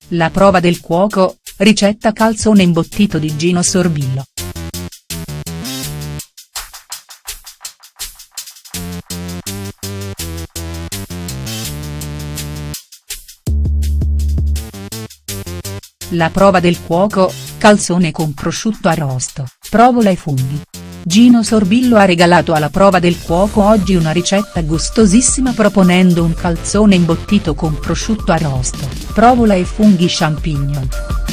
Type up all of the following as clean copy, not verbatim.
La prova del cuoco, ricetta calzone imbottito di Gino Sorbillo. La prova del cuoco, calzone con prosciutto arrosto, provola e funghi. Gino Sorbillo ha regalato alla prova del cuoco oggi una ricetta gustosissima proponendo un calzone imbottito con prosciutto arrosto, provola e funghi champignon.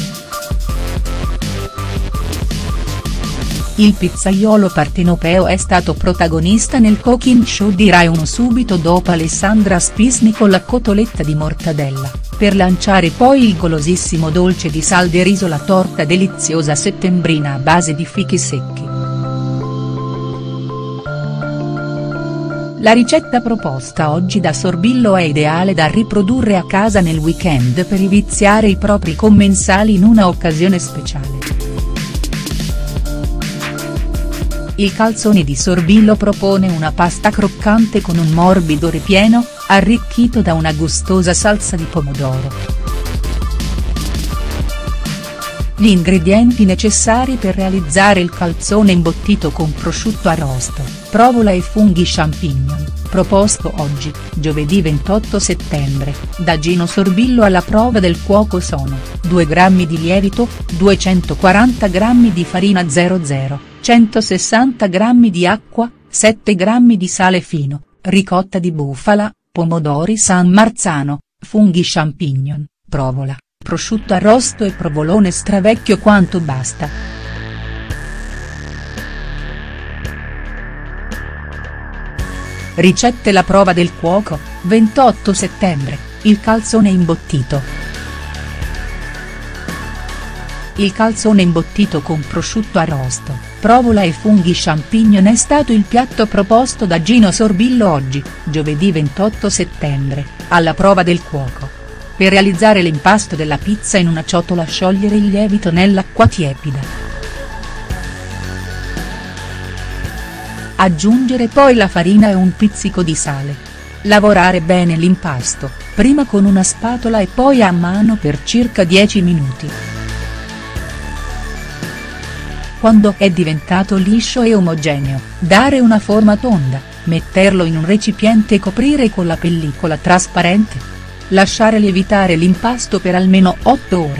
Il pizzaiolo partenopeo è stato protagonista nel cooking show di Rai 1 subito dopo Alessandra Spisni con la cotoletta di mortadella, per lanciare poi il golosissimo dolce di sal de riso, la torta deliziosa settembrina a base di fichi secchi. La ricetta proposta oggi da Sorbillo è ideale da riprodurre a casa nel weekend per viziare i propri commensali in una occasione speciale. Il calzone di Sorbillo propone una pasta croccante con un morbido ripieno, arricchito da una gustosa salsa di pomodoro. Gli ingredienti necessari per realizzare il calzone imbottito con prosciutto arrosto, provola e funghi champignon, proposto oggi, giovedì 28 settembre, da Gino Sorbillo alla prova del cuoco sono, 2 g di lievito, 240 g di farina 00, 160 g di acqua, 7 g di sale fino, ricotta di bufala, pomodori San Marzano, funghi champignon, provola, prosciutto arrosto e provolone stravecchio quanto basta. Ricette. La prova del cuoco, 28 settembre, il calzone imbottito. Il calzone imbottito con prosciutto arrosto, provola e funghi champignon è stato il piatto proposto da Gino Sorbillo oggi, giovedì 28 settembre, alla prova del cuoco. Per realizzare l'impasto della pizza in una ciotola sciogliere il lievito nell'acqua tiepida. Aggiungere poi la farina e un pizzico di sale. Lavorare bene l'impasto, prima con una spatola e poi a mano per circa 10 minuti. Quando è diventato liscio e omogeneo, dare una forma tonda, metterlo in un recipiente e coprire con la pellicola trasparente. Lasciare lievitare l'impasto per almeno 8 ore.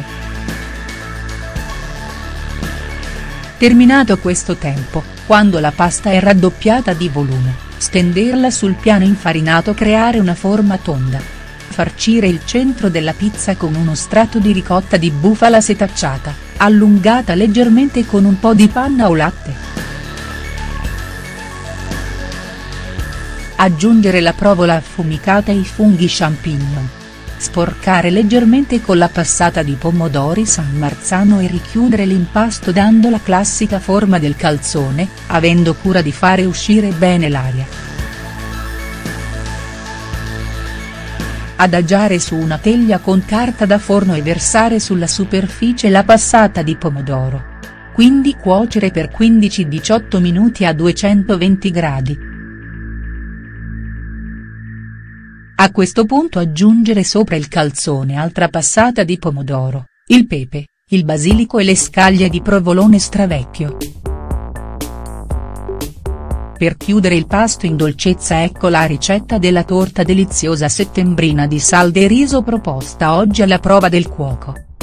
Terminato questo tempo, quando la pasta è raddoppiata di volume, stenderla sul piano infarinato, creare una forma tonda. Farcire il centro della pizza con uno strato di ricotta di bufala setacciata, allungata leggermente con un po' di panna o latte. Aggiungere la provola affumicata e i funghi champignon. Sporcare leggermente con la passata di pomodori San Marzano e richiudere l'impasto dando la classica forma del calzone, avendo cura di fare uscire bene l'aria. Adagiare su una teglia con carta da forno e versare sulla superficie la passata di pomodoro. Quindi cuocere per 15-18 minuti a 220 gradi. A questo punto aggiungere sopra il calzone altra passata di pomodoro, il pepe, il basilico e le scaglie di provolone stravecchio. Per chiudere il pasto in dolcezza ecco la ricetta della torta deliziosa settembrina di sal de riso proposta oggi alla prova del cuoco.